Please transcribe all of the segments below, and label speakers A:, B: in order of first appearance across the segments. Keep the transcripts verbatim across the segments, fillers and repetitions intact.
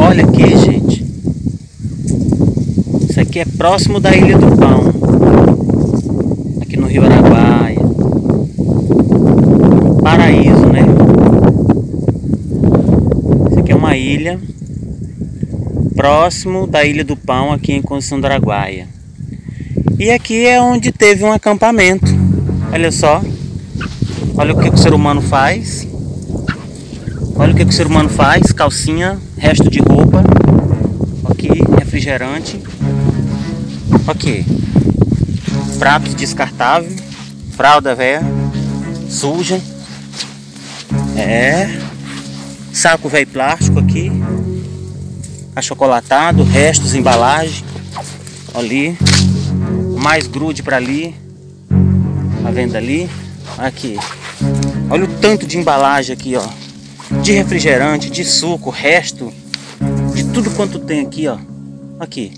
A: Olha aqui, gente. Isso aqui é próximo da Ilha do Pão, aqui no Rio Araguaia. Paraíso, né? Isso aqui é uma ilha próximo da Ilha do Pão, aqui em Conceição do Araguaia. E aqui é onde teve um acampamento. Olha só. Olha o que o ser humano faz. Olha o que o ser humano faz. Calcinha, resto de roupa. Aqui, refrigerante. Aqui. Pratos descartáveis. Fralda velha. Suja. É. Saco velho plástico aqui. Achocolatado. Restos, embalagem. Ali. Mais grude para ali. Tá vendo ali? Aqui. Olha o tanto de embalagem aqui, ó. De refrigerante, de suco, resto. De tudo quanto tem aqui, ó. Aqui.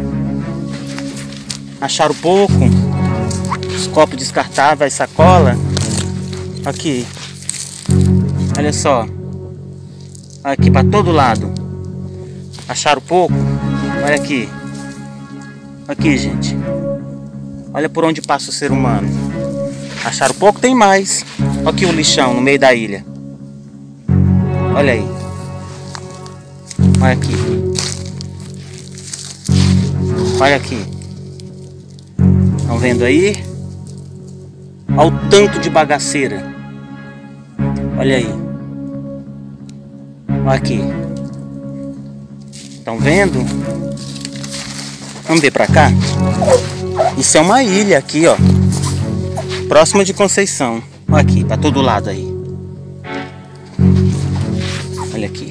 A: Acharam pouco. Os copos descartáveis, sacola. Aqui. Olha só. Aqui para todo lado. Acharam pouco? Olha aqui. Aqui, gente. Olha por onde passa o ser humano. Acharam pouco? Tem mais. Olha aqui o lixão no meio da ilha. Olha aí. Olha aqui. Olha aqui. Estão vendo aí? Olha o tanto de bagaceira. Olha aí. Olha aqui. Estão vendo? Vamos ver pra cá? Isso é uma ilha aqui, ó. Próxima de Conceição. Olha aqui, pra todo lado aí. Olha aqui.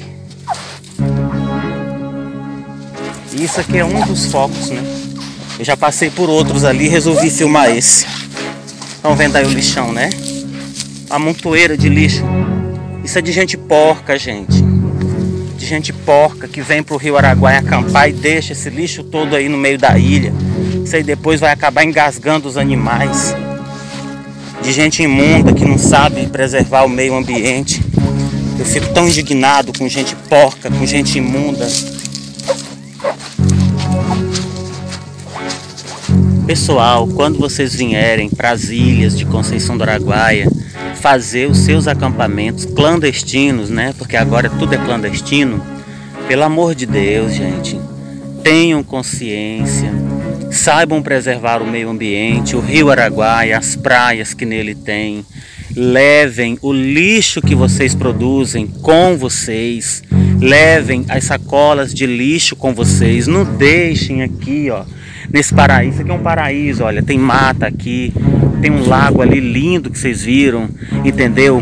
A: Isso aqui é um dos focos, né? Eu já passei por outros ali e resolvi filmar esse. Estão vendo aí o lixão, né? A montoeira de lixo. Isso é de gente porca, gente. De gente porca que vem pro Rio Araguaia acampar e deixa esse lixo todo aí no meio da ilha. Isso aí depois vai acabar engasgando os animais. De gente imunda que não sabe preservar o meio ambiente. Eu fico tão indignado com gente porca, com gente imunda. Pessoal, quando vocês vierem para as ilhas de Conceição do Araguaia fazer os seus acampamentos clandestinos, né? Porque agora tudo é clandestino. Pelo amor de Deus, gente, tenham consciência, saibam preservar o meio ambiente, o Rio Araguaia, as praias que nele tem. Levem o lixo que vocês produzem com vocês. Levem as sacolas de lixo com vocês. Não deixem aqui, ó, nesse paraíso. Isso aqui é um paraíso, olha, tem mata aqui, tem um lago ali lindo que vocês viram, entendeu?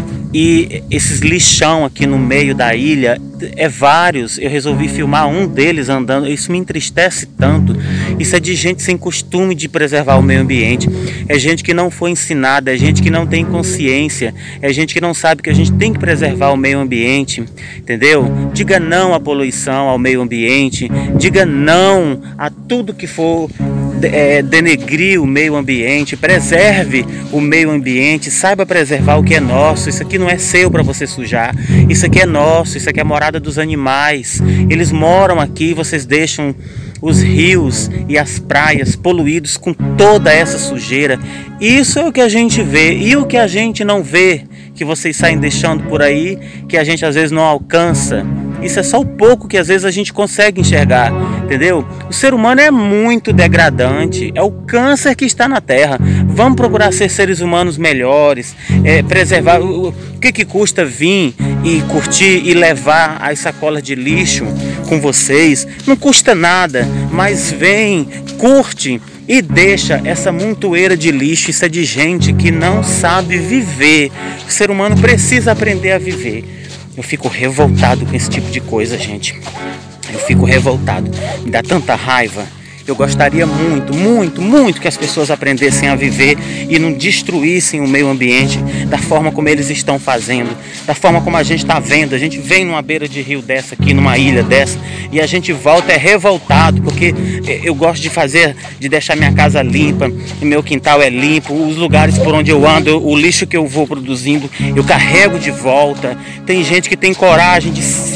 A: E esses lixão aqui no meio da ilha, é vários. Eu resolvi filmar um deles andando. Isso me entristece tanto. Isso é de gente sem costume de preservar o meio ambiente. É gente que não foi ensinada, é gente que não tem consciência, é gente que não sabe que a gente tem que preservar o meio ambiente, entendeu? Diga não à poluição, ao meio ambiente. Diga não a tudo que for é, denegrir o meio ambiente. Preserve o meio ambiente, saiba preservar o que é nosso. Isso aqui não é seu para você sujar. Isso aqui é nosso, isso aqui é a morada dos animais. Eles moram aqui, vocês deixam os rios e as praias poluídos com toda essa sujeira. Isso é o que a gente vê. E o que a gente não vê, que vocês saem deixando por aí, que a gente às vezes não alcança. Isso é só o pouco que às vezes a gente consegue enxergar, entendeu? O ser humano é muito degradante, é o câncer que está na Terra. Vamos procurar ser seres humanos melhores, é, preservar. O, o que que custa vir e curtir e levar as sacolas de lixo com vocês? Não custa nada, mas vem, curte e deixa essa montoeira de lixo. Isso é de gente que não sabe viver. O ser humano precisa aprender a viver. Eu fico revoltado com esse tipo de coisa, gente. Eu fico revoltado. Me dá tanta raiva. Eu gostaria muito, muito, muito que as pessoas aprendessem a viver e não destruíssem o meio ambiente da forma como eles estão fazendo, da forma como a gente está vendo. A gente vem numa beira de rio dessa aqui, numa ilha dessa, e a gente volta é revoltado, porque eu gosto de fazer, de deixar minha casa limpa, meu quintal é limpo, os lugares por onde eu ando, o lixo que eu vou produzindo, eu carrego de volta. Tem gente que tem coragem de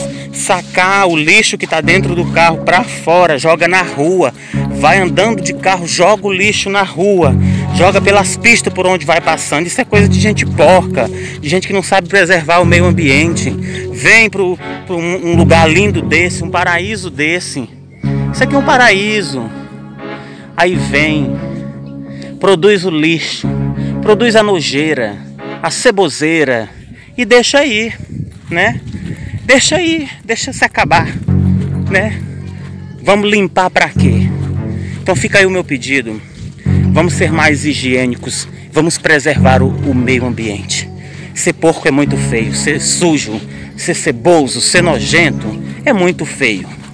A: sacar o lixo que está dentro do carro para fora, joga na rua, vai andando de carro, joga o lixo na rua, joga pelas pistas por onde vai passando. Isso é coisa de gente porca, de gente que não sabe preservar o meio ambiente. Vem para um lugar lindo desse, um paraíso desse. Isso aqui é um paraíso. Aí vem, produz o lixo, produz a nojeira, a ceboseira e deixa aí, né? Deixa aí, deixa se acabar, né? Vamos limpar para quê? Então fica aí o meu pedido. Vamos ser mais higiênicos, vamos preservar o, o meio ambiente. Ser porco é muito feio, ser sujo, ser ceboso, ser nojento é muito feio.